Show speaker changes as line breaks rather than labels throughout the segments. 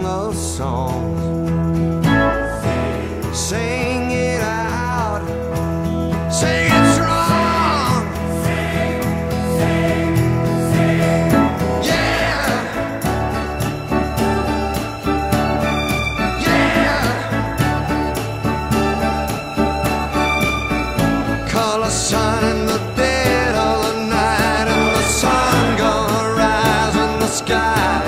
of songs. Sing it out, sing it strong. Sing, sing, sing. Yeah, yeah. Call a sign in the dead of the night, and the sun gonna rise in the sky.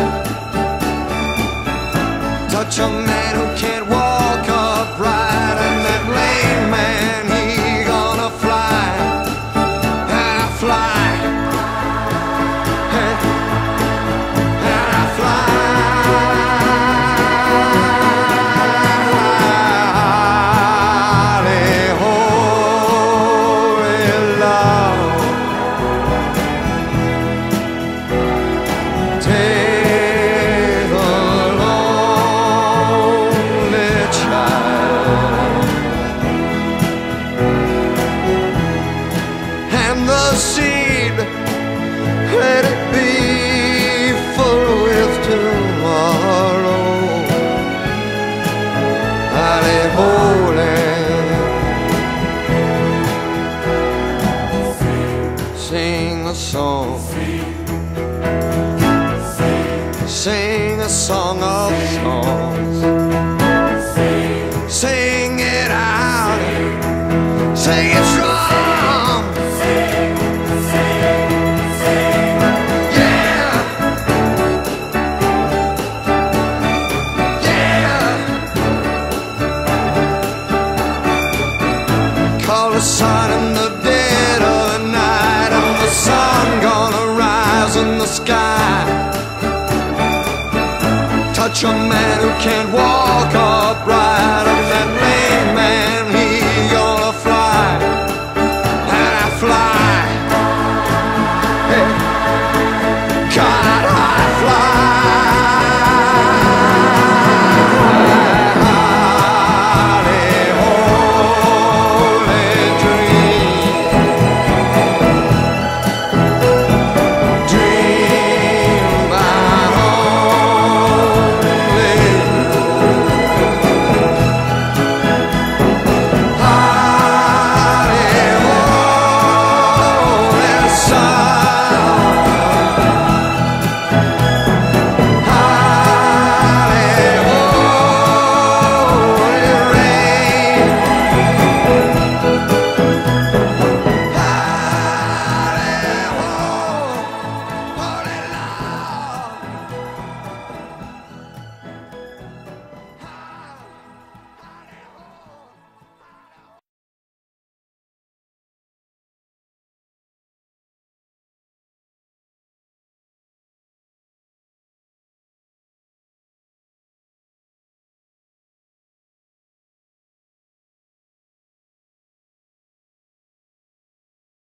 Touch a man who can't walk upright, and that lame man, he gonna fly, and I fly, and I fly. Holy love, take the lonely child, and the seed, let it be full with tomorrow. Holy, holy, sing a song, sing a song of songs. Sing it out, sing it strong. Yeah, yeah. Call a sign in the dead of the night, and the sun gonna rise in the sky. Touch a man who can't walk upright,